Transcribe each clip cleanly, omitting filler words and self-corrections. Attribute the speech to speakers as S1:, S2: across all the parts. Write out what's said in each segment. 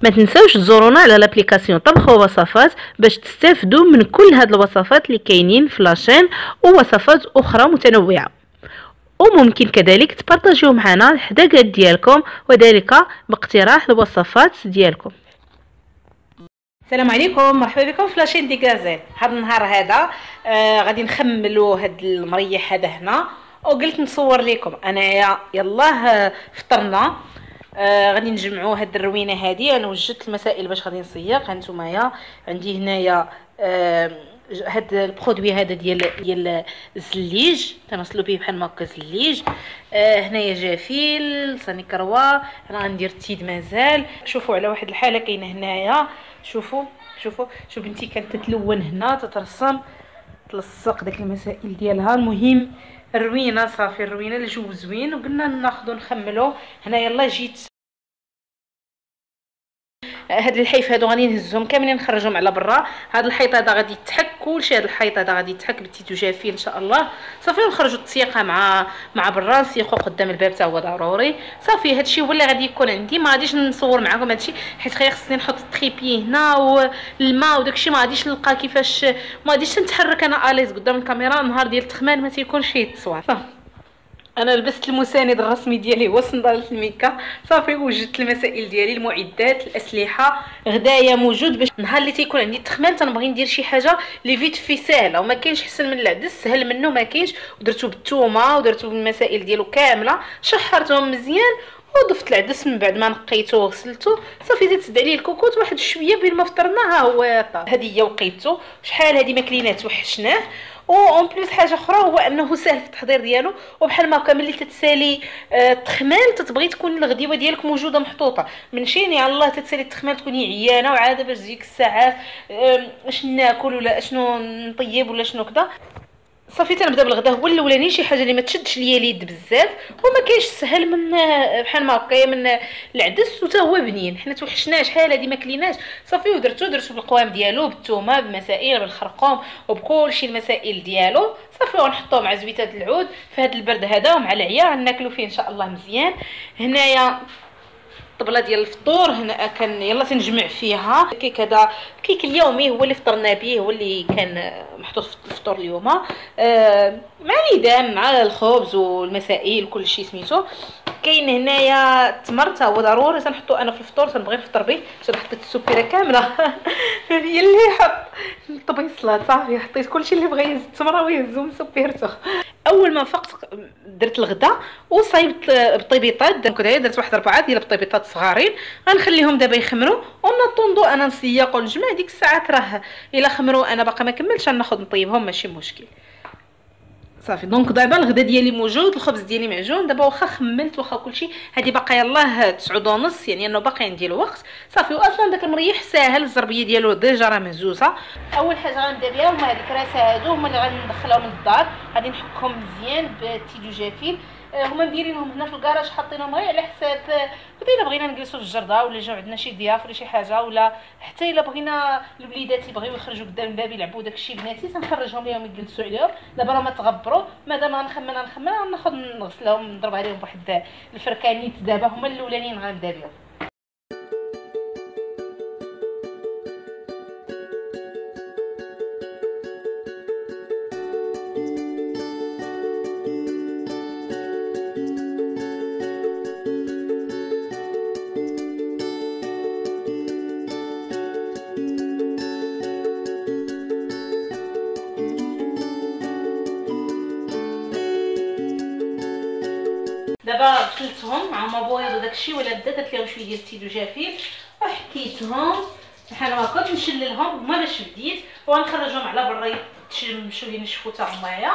S1: ما تنساوش تزورونا على لابليكاسيون طبخ ووصفات باش تستافدوا من كل هاد الوصفات اللي كاينين في لاشين ووصفات اخرى متنوعه. وممكن كذلك تبارطاجيو معنا الحداقات ديالكم وذلك باقتراح الوصفات ديالكم. السلام عليكم، مرحبا بكم في لاشين دي غازيل. هذا النهار هذا غادي نخملوا هاد المريح هذا هنا، وقلت نصور لكم انايا. يلاه فطرنا. غادي نجمعوا هاد الروينه هذه. انا وجدت المسائل باش غادي نصيغ. هانتوما عندي هنايا هاد البرودوي هذا ديال الزليج، تنصلوا به بحال هكا الزليج. هنايا جافيل، صاني كروا، انا غندير التيد مازال. شوفوا على واحد الحاله كاينه هنايا. شوفوا بنتي كانت تتلون هنا، تترسم، تلصق داك المسائل ديالها. المهم الروينه صافي، الروينه الجو زوين، وقلنا ناخذو نخملو هنا. يلا جيت هاد الحيف هادو غادي نهزهم كاملين نخرجهم على برا. هاد الحيط هذا غادي يتحك، كلشي هاد الحيط هذا غادي يتحك بالتيتو جافيل ان شاء الله. صافي نخرجوا التسيقه مع برا، نسيقوا قدام الباب حتى هو ضروري. صافي هادشي هو اللي غادي يكون عندي. ما غاديش نصور معكم هادشي حيت خصني نحط التريبي هنا والماء وداكشي. ما غاديش نلقى كيفاش، ما غاديش نتحرك انا اليز قدام الكاميرا. نهار ديال التخمان ما تيكونش فيه التصوير. انا لبست المساند الرسمي ديالي هو صنداله الميكا. صافي وجدت المسائل ديالي، المعدات، الاسلحه، غدايا موجود باش نهار اللي تيكون عندي التخمان تنبغي ندير شي حاجه اللي فيت في سهله وما كاينش احسن من العدس، سهل منه ما كاينش. ودرتو بالثومه ودرتو بالمسائل ديالو كامله، شحرتهم مزيان وضفت العدس من بعد ما نقيته وغسلته. صافي زدت عليه الكوكوط واحد شويه بين ما فطرنا. ها هو هذه هي وقيته. شحال هذه ماكلينات وحشناه. اون بليس حاجه اخرى هو انه سهل في التحضير ديالو. وبحال ما هكا ملي تتسالي التخمال تتبغي تكون الغديوه ديالك موجوده محطوطه. منشيني على الله تتسالي التخمال تكوني عيانه وعاده باش تجيك الساعات اش ناكل ولا اشنو نطيب ولا شنو كذا. صافي تنبدا بالغدا هو الاولاني، شي حاجه اللي ما تشدش ليا اليد بزاف وما كاينش سهل من بحال ما هكايا من العدس، وتا هو بنين. حنا توحشناه شحال هادي ما كليناش. صافي درتو بالقوام ديالو، بالثومه، بالمسائل، بالخرقوم وبكلشي المسائل ديالو. صافي ونحطوه مع زويته العود في هذا البرد هذا ومع العيا غناكلو فيه ان شاء الله مزيان. هنايا الطبله ديال الفطور هنا كان يلا تنجمع فيها كيك. هذا الكيك اليومي هو اللي فطرنا به، هو اللي كان محطوط في الفطور اليوم مع العيدان مع الخبز والمسائل وكل شيء سميتو. كاين هنايا التمر تا هو ضروري تنحطو انا في الفطور، تنبغي نفطر به حيت حطيت السكيره كامله هي اللي حط الطبيصلات. صافي حطيت كلشي اللي بغى يهز التمره ويهزو من سكيرته. اول ما فقت درت الغدا وصايبت البطيبيطات. درت واحد 4 ديال البطيبيطات صغارين غنخليهم دابا يخمروا ونطوندو انا نسيق ونجمع. ديك الساعات راه الا خمروا انا باقا ما كملتش غناخذ نطيبهم ماشي مشكل. صافي دونك دابا الغدا ديالي موجود، الخبز ديالي معجون. دابا واخا خملت واخا كلشي هادي باقا يلاه 9:30، يعني انه باقي عندي الوقت. صافي واصلا داك المريح ساهل، الزربيه ديالو ديجا راه مهزوزه. اول حاجه غنبدا بها هما هاد الكراسه هادو، هما اللي غندخلهم للدار. غادي نحكهم مزيان بالتيدو جافيل. هما مديرينهم هنا في الكراج، حاطينهم غير على حساب الا بغينا نجلسوا في الجرده ولا جاو عندنا شي ضياف ولا شي حاجه، ولا حتى الا بغينا الوليدات يبغيو يخرجوا قدام الباب يلعبوا داكشي بناتي تنخرجهم ليهم يجلسوا عليهم. دابا راه ما تغبروا، مادام غنخمم غناخذ نغسلهم نضرب عليهم بواحد الفركانيت. دابا هما الاولانيين غنبدا بهم. دابا غسلتهم مع ما بويض وداكشي، ولا بدات لهم شويه ديال التيدو جافيل وحكيتهم بحال هكا نشللهم هما باش بديت وغنخرجهم على برا يتشمشوا ينشفوا حتى همايا.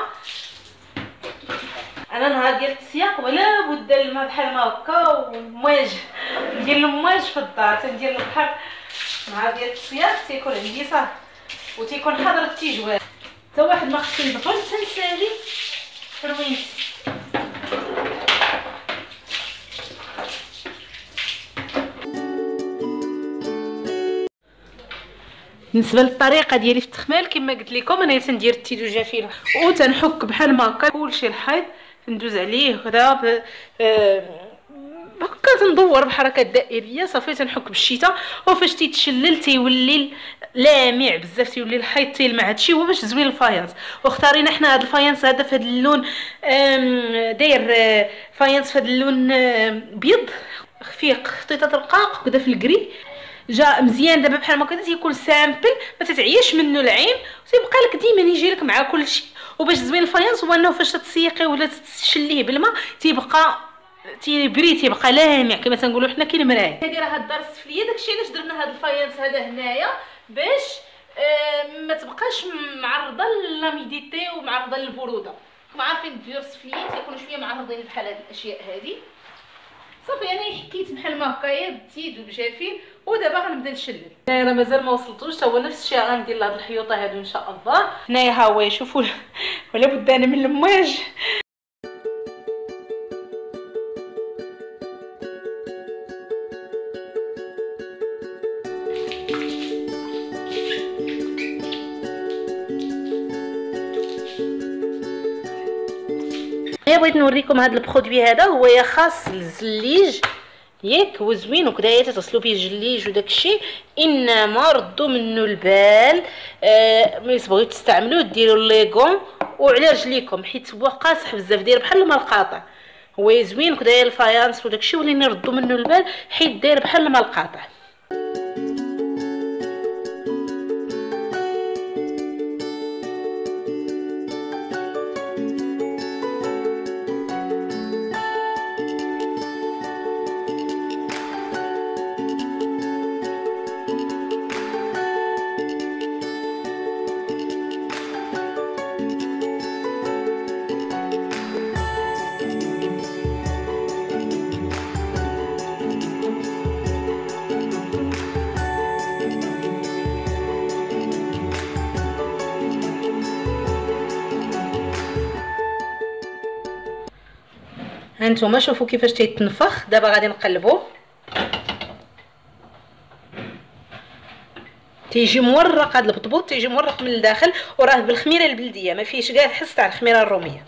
S1: انا نهار ديال التسياق ولا بد الماء بحال ما هكا ومواج ندير المواج في الدار. تندير البحر نهار ديال التسياق تيكون عندي صافي وتيكون حاضر التيجوال. حتى واحد ما خصني يدخل تنسالي روينتي. بالنسبه للطريقه ديالي في التخمال كما قلت لكم، انا تندير التيدو جافيل وتنحك بحال ما هكا كلشي الحيط ندوز عليه هكذا كتندور بحركات دائريه صافي تنحك بالشتاء. وفاش تيتشلل تيولي لامع بزاف، تيولي الحيط تيلمع. هادشي هو باش تزوين الفايانس. واختارينا حنا هذا الفايانس هذا في هذا اللون داير فايانس في هذا اللون بيض فيه خطيطات رقاق كذا في الكري. جا مزيان دابا بحال ما كنت تيكون سامبل ما تتعياش منه العين وتيبقى لك ديما يجي لك مع كلشي. وباش تزوين الفايانس هو انه فاش تسيقيه ولا تشليه بالماء تيبقى تيبري تيبقى لامع كما تنقولوا حنا كاين مرايه. هذه راه الدار السفليه داكشي علاش درنا هذا الفايانس هذا هنايا باش ما تبقاش معرضه للاميديتي ومعرضه للبروده. راكم عارفين الديور السفليين تيكونوا شويه معرضين بحال هاد الاشياء هذه. صافي انا حكيت بحال ما هكايا بالزيت وبجافين ودابا غنبدا نشلل. هنايا راه مازال ما وصلتوش تا هو نفس الشيء غندير لهاد الحيوطه هادو ان شاء الله. هنايا ها هو شوفوا ولا بد انا من المواج. بغيت نوريكم هذا البرودوي هذا هو خاص للزليج ياك، هو زوين وكدايا تغسلوا به الجليج وداكشي. انما ردوا منه البال ملي تبغيو تستعملوه ديروا ليغون وعلى رجليكم حيت هو قاصح بزاف داير بحال الماء القاطع. هو زوين وكدايا الفايانس وداكشي ولينا ردوا منه البال حيت داير بحال الماء القاطع. هانتوما شوفوا كيفاش تيتنفخ. دابا غادي نقلبوه تيجي مورق. هذا البطبوط تيجي مورق من الداخل وراه بالخميره البلديه ما فيهش كاع الحس تاع الخميره الروميه.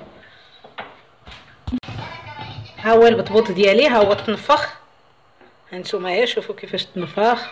S1: ها هو البطبوط ديالي ها هو تنفخ. هانتوما يا شوفوا كيفاش تنفخ.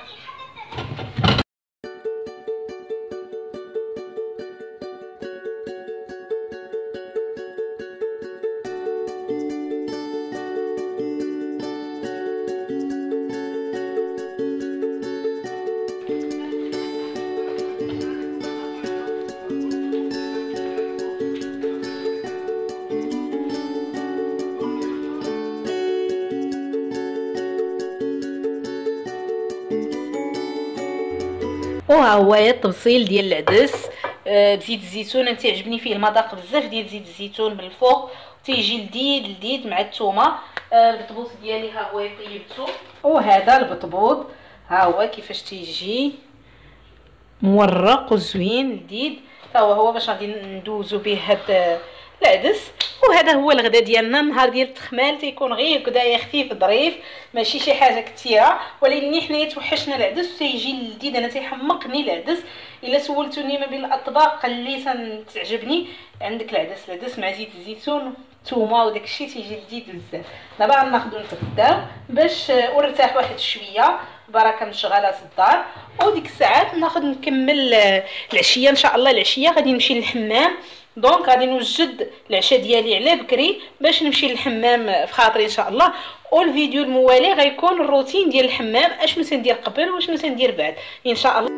S1: وها هو التبصيل ديال العدس بزيت الزيتون. انا تيعجبني فيه المذاق بزاف ديال زيت الزيتون من الفوق تيجي لذيذ مع الثومه. البطبوط ديالي ها هو طيبته. وهذا البطبوط ها هو كيفاش تيجي مورق وزوين لذيذ. تا هو باش غادي ندوزو به هاد العدس. وهذا هو الغدا ديالنا النهار ديال التخمال. تيكون غير هكذايا خفيف ظريف ماشي شي حاجه كثيره، ولكن حنايا توحشنا العدس وتيجي لذيذ. انا تيحمقني العدس. الا سولتوني ما بين الاطباق اللي تعجبني عندك العدس مع زيت الزيتون الثومه وداك الشيء تيجي لذيذ بزاف. دابا غناخذو نتغداو باش ونرتاح واحد شويه بركه من شغالات الدار. وديك الساعات ناخذ نكمل العشيه ان شاء الله. العشيه غادي نمشي للحمام دونك غادي نوجد العشاء ديالي على بكري باش نمشي للحمام في خاطري ان شاء الله. والفيديو الموالي غيكون الروتين ديال الحمام اشنو تندير قبل واشنو تندير بعد ان شاء الله.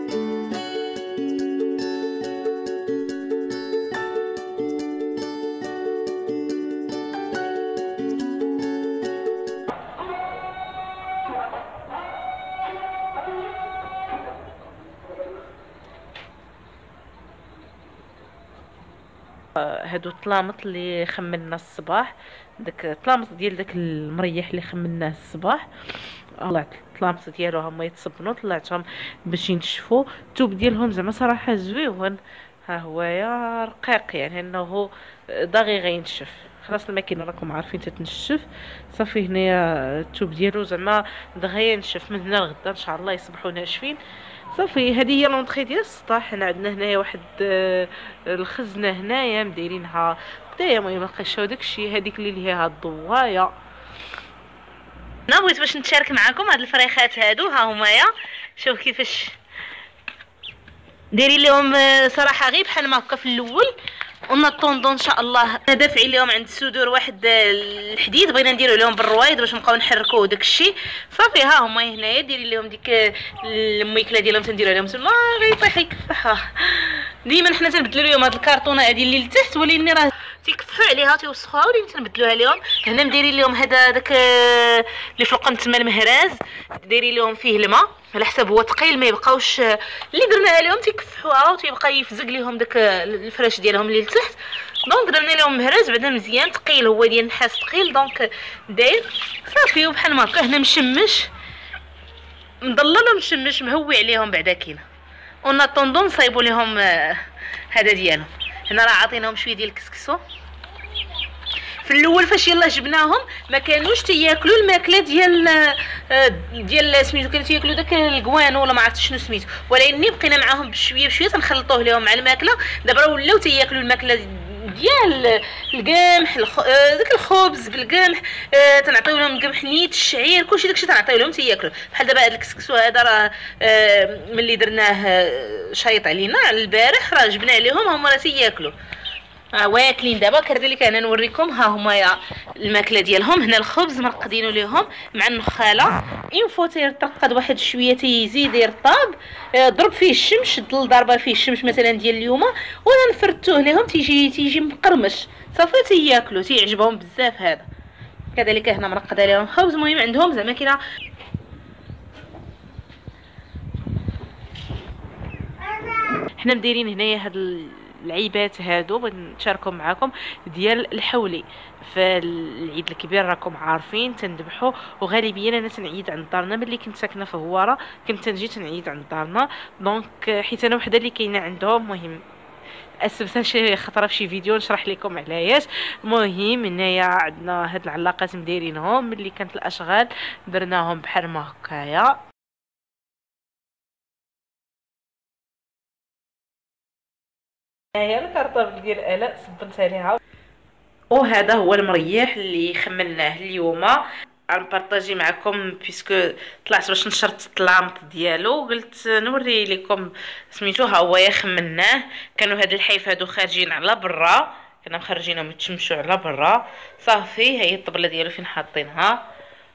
S1: هادو الطلامط اللي خملنا الصباح، داك الطلامط ديال داك المريح اللي خملناه الصباح طلعت الطلامط ديالو هما يتصبنوا طلعتهم باش ينشفوا. الثوب ديالهم زعما صراحه زويون. ها هو يا رقيق يعني انه داغي غينشف. خلاص الماكينه راكم عارفين تتنشف صافي. هنايا الثوب ديالو زعما دغيا ينشف من هنا لغدا ان شاء الله يصبحوا ناشفين صافي. هذه هي لونطري ديال السطح. حنا عندنا هنايا واحد الخزنه هنايا مدايرينها هدايا المهم القشه وداكشي. هذيك اللي هي هاد الضوايه انا بغيت باش نتشارك معكم هاد الفريخات هادو، ها همايا شوف كيفاش دايرين لهم صراحه غير بحال ما هكا في الاول. ونطوندو ان شاء الله دافعين لهم عند الصدور واحد الحديد، بغينا نديرو لهم بالروايد باش نبقاو نحركوه داكشي. صافي ها هما هنايا دايرين لهم ديك الميكله ديالهم تنديرو لهم تما غيطيح يكفحها. ديما حنا تنبدلو لهم هاد الكرتونه هادي اللي لتحت، ولكن راه تيكفحوا عليها تيوسخوها، ولكن تنبدلوها لهم. هنا مديرين لهم هذا داك اللي فوق تما المهراز، دايرين لهم فيه الماء على حساب هو ثقيل ما يبقاوش اللي درناها لهم تيكفحوها وتيبقى يفزق لهم داك الفراش ديالهم اللي لتحت. دونك درنا لهم مهراز بعدا مزيان ثقيل، هو ديال النحاس ثقيل دونك داير صافي. وبحال ما هكا هنا مشمش مضلل ومشمش مهوي عليهم بعدا كاين. ونطوندو نصايبو لهم هذا ديالهم. هنا راه عاطيناهم شويه ديال الكسكسو. في الاول فاش يلا جبناهم ما كانوش تياكلوا الماكله ديال سميتو، كانوا تياكلوا داك الكوانو ولا ما عرفت شنو سميتو، ولكن بقينا معاهم بشويه بشويه تنخلطوه لهم مع الماكله. دابا ولاو تياكلوا الماكله ديال القمح، داك الخبز بالقمح، تنعطيو لهم قمح نيت الشعير كلشي داكشي تنعطيو لهم تياكلوا. بحال دابا هذا الكسكسو هذا راه ملي درناه شايط علينا البارح راه جبناه لهم هما راه تياكلوا واكلين. دابا كذلك انا نوريكم ها هما الماكله ديالهم. هنا الخبز مرقدينو ليهم مع النخاله، اون فوا تيرتقد واحد شويه تيزيد يرطاب، ضرب فيه الشمس، شد ضربه فيه الشمس مثلا ديال اليوم وانا نفرتوه لهم تيجي مقرمش صافي تياكلوا تيعجبهم بزاف هذا. كذلك هنا مرقده لهم خبز. المهم عندهم زعما كاينه حنا مديرين هنايا هاد العيبات هادو بغيت نشاركهم معكم ديال الحولي. فالعيد الكبير راكم عارفين تنذبحوا، وغالبيا انا تنعيد عند دارنا ملي كنت ساكنه في هواره كنت تنجي تنعيد عند دارنا. دونك حيت انا وحده اللي كاينه عندهم. مهم اسبت شي خطره في شي فيديو نشرح لكم علاش. المهم هنايا عندنا هاد العلاقات مديرينهم ملي كانت الاشغال درناهم بحال ما هكايا. هي الكرطه ديال الاء صبنت عليها. وهذا هو المريح اللي خملناه اليوم غنبارطاجي معكم بيسكو طلعت باش نشرط اللامب ديالو، قلت نوري لكم سميتو. ها هو خملناه. كانوا هاد الحيف هادو خارجين على برا، كنا مخرجينهم يتشمشوا على برا. صافي هي الطبله ديالو فين حاطينها،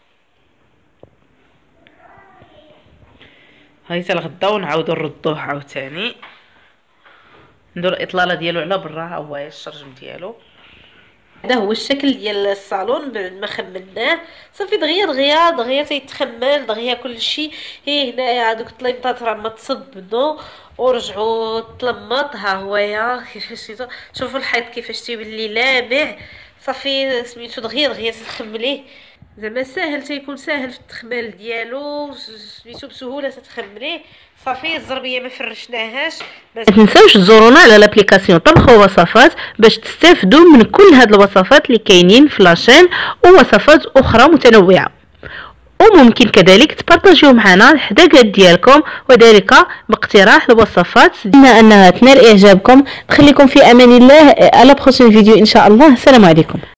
S1: هاي حتى الغدا ونعاودو نردوه عاوتاني ندير الاطلاله ديالو على برا. ها هو الشرجم ديالو. هذا هو الشكل ديال الصالون بعد ما خملناه. صافي دغيا تيتخمل دغيا كلشي. هنايا هذوك الطليمطات راه ما تصبنوا ورجعوا تلمط. ها هويا كيفاش شوفوا الحيط كيفاش تيولي لامع. صافي سميتو دغيا تتخمليه زعما ساهل، تيكون ساهل في التخمال ديالو سميتو بسهوله تتخمليه. صافي الزربيه ما فرشناهاش. ما تنساوش تزورونا على لابليكاسيون طبخ ووصفات باش تستافدوا من كل هاد الوصفات اللي كاينين في لاشين ووصفات اخرى متنوعه. وممكن كذلك تبارطاجيو معنا الحداقات ديالكم وذلك باقتراح الوصفات. اتمنى انها تنال اعجابكم. نخليكم في امان الله. على بروشين فيديو ان شاء الله. السلام عليكم.